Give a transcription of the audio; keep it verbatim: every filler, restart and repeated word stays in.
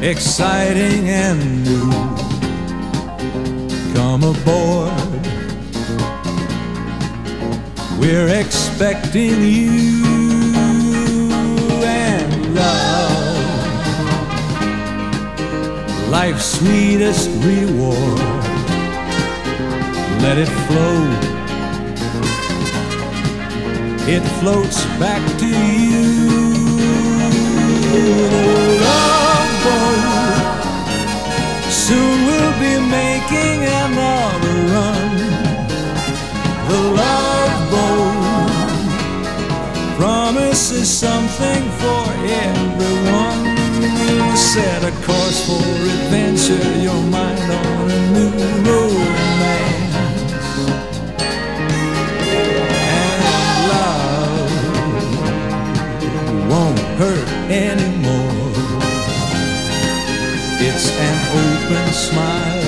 exciting and new. Come aboard, we're expecting you. And love, life's sweetest reward, let it flow, it floats back to you. Love boat, soon we'll be making another run. The love boat promises something for everyone. Set a course for adventure, your mind on a new romance. And love won't hurt anymore. It's an open smile